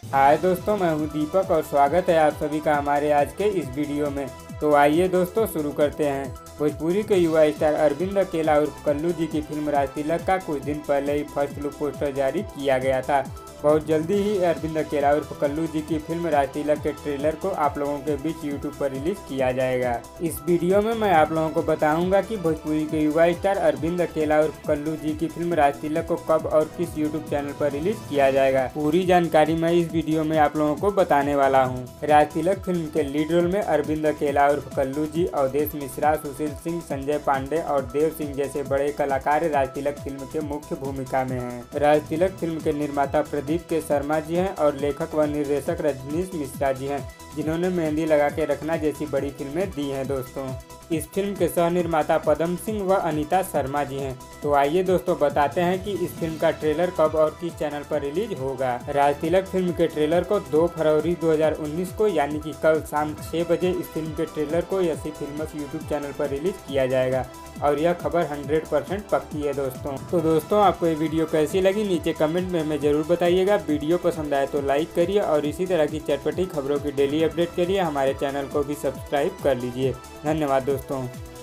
हाय दोस्तों, मैं हूं दीपक और स्वागत है आप सभी का हमारे आज के इस वीडियो में। तो आइए दोस्तों शुरू करते हैं। भोजपुरी के युवा स्टार अरविंद अकेला उर्फ कल्लू जी की फिल्म राज तिलक का कुछ दिन पहले ही फर्स्ट लुक पोस्टर जारी किया गया था। बहुत जल्दी ही अरविंद अकेला उर्फ कल्लू जी की फिल्म राज तिलक के ट्रेलर को आप लोगों के बीच यूट्यूब पर रिलीज किया जाएगा। इस वीडियो में मैं आप लोगों को बताऊंगा कि भोजपुरी के युवा स्टार अरविंद अकेला उर्फ कल्लू जी की फिल्म राज तिलक को कब और किस यूट्यूब चैनल पर रिलीज किया जाएगा। पूरी जानकारी मैं इस वीडियो में आप लोगों को बताने वाला हूँ। राज तिलक फिल्म के लीड रोल में अरविंद अकेला उर्फ कल्लू जी, अवधेश मिश्रा, सुशील सिंह, संजय पांडे और देव सिंह जैसे बड़े कलाकार राज तिलक फिल्म के मुख्य भूमिका में हैं। राज तिलक फिल्म के निर्माता प्रदीप के शर्मा जी हैं और लेखक व निर्देशक रजनीश मिश्रा जी हैं, जिन्होंने मेहंदी लगा के रखना जैसी बड़ी फिल्में दी हैं दोस्तों। इस फिल्म के सह निर्माता पदम सिंह व अनीता शर्मा जी हैं। तो आइए दोस्तों बताते हैं कि इस फिल्म का ट्रेलर कब और किस चैनल पर रिलीज होगा। राज तिलक फिल्म के ट्रेलर को 2 फरवरी 2019 को यानी कि कल शाम 6 बजे इस फिल्म के ट्रेलर को यसी फिल्मस यूट्यूब चैनल पर रिलीज किया जाएगा और यह खबर 100% पक्की है दोस्तों। तो दोस्तों, आपको ये वीडियो कैसी लगी नीचे कमेंट में हमें जरूर बताइएगा। वीडियो पसंद आए तो लाइक करिए और इसी तरह की चटपटी खबरों की डेली अपडेट के लिए हमारे चैनल को भी सब्सक्राइब कर लीजिए। धन्यवाद दोस्तों।